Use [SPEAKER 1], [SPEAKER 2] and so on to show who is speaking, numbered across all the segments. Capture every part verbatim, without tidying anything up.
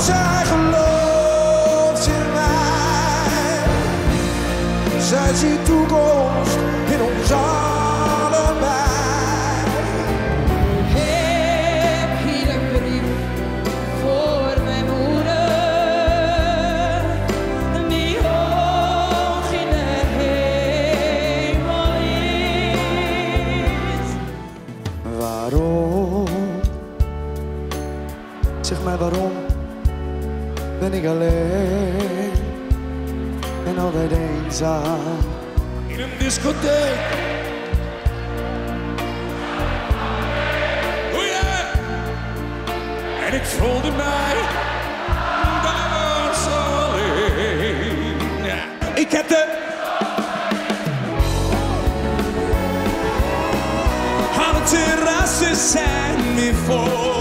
[SPEAKER 1] Want zij gelooft in mij. Zij ziet toekomst in ons allebei.
[SPEAKER 2] Heb hier een brief voor mijn moeder, die hoog in de hemel is.
[SPEAKER 1] Waarom? Zeg mij waarom ben ik alleen en altijd eenzaam in een discotheek? Oh ja! En ik voelde mij daar alleen. Ja. Ik heb de alle terrassen zijn weer vol.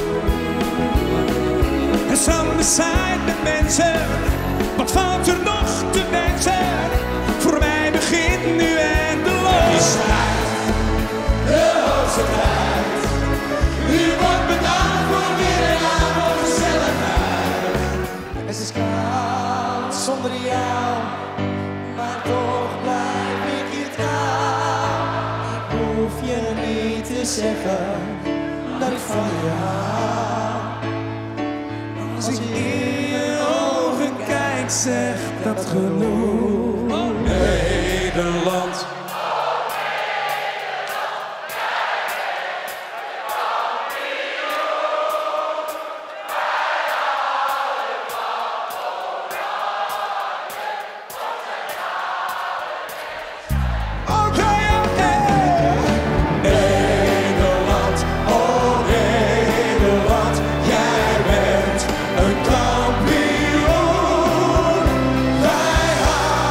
[SPEAKER 1] En samen zijn met mensen, wat valt er nog te wensen? Voor mij begint nu en de loop. De hoogste tijd. U wordt bedankt voor weer een avond gezelligheid. Het is koud zonder jou, maar toch blijf ik je trouw. Ik hoef je niet te zeggen dat ik van je hou. Als ik in je ogen kijk, zegt dat genoeg. Oh, Nederland.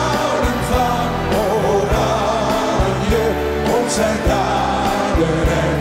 [SPEAKER 1] Zijn daden